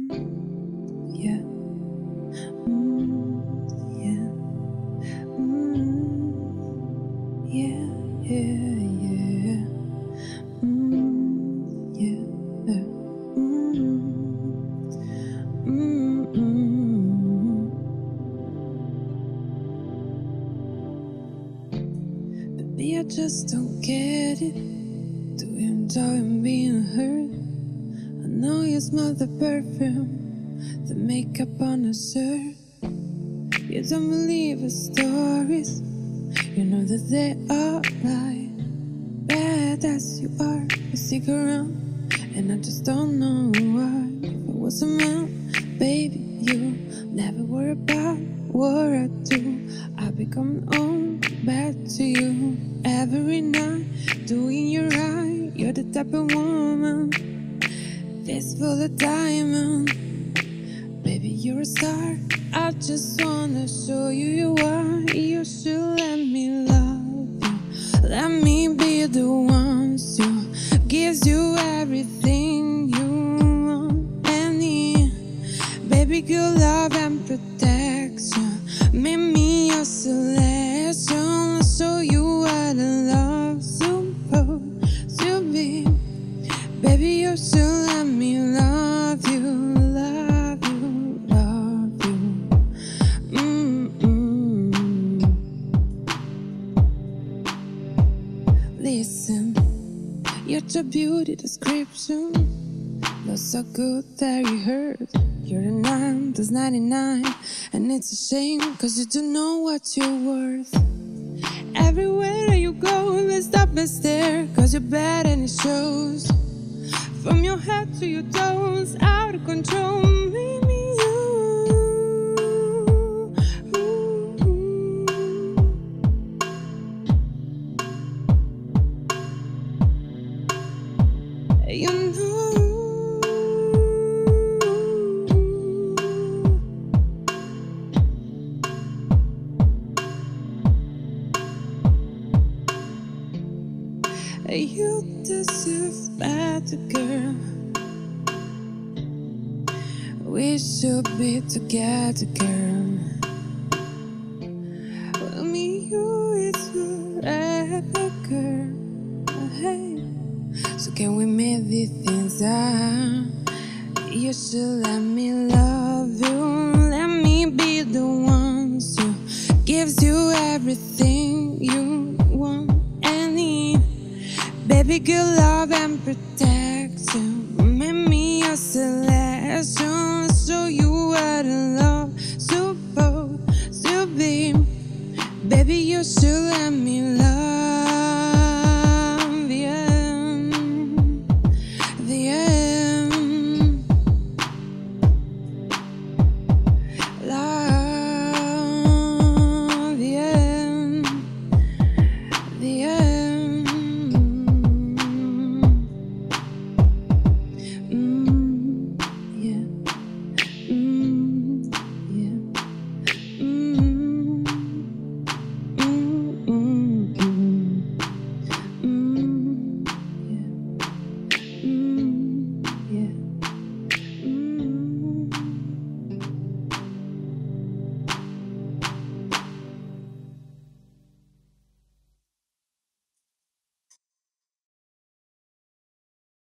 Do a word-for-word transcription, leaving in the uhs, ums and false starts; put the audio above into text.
Yeah. Mm, yeah. Mm, yeah, yeah, yeah. Mm, yeah. Mm, mm, mm. Baby, I just don't get it. Do you enjoy being hurt? I know you smell the perfume, the makeup on her shirt. You don't believe her stories. You know that they are right. Bad as you are, you stick around, and I just don't know why. If I was a man, baby, you never worry about what I do. I be coming home back to you every night, doing you right. You're the type of woman that's full of diamond. Baby, you're a star. I just wanna show you you are. You should let me love you. Let me be the one who gives you everything you want and need. Baby, good love and protection. Make me your selection. I'll show you what love's supposed to be. Baby, you should let me love you, love you, love you. Mm-mm. Listen, you're your beauty description looks so good that you hurt. You're a nine, that's ninety-nine, and it's a shame, cause you don't know what you're worth. Everywhere you go, they stop and stare, cause you're bad and it shows. From your head to your toes, out of control, maybe you. You know. You deserve better, girl. We should be together, girl. Well, me, you, it's forever, girl. Hey, so can we make these things up? You should let me love you. Let me be the one who gives you everything you want and need. Baby, good love and protection.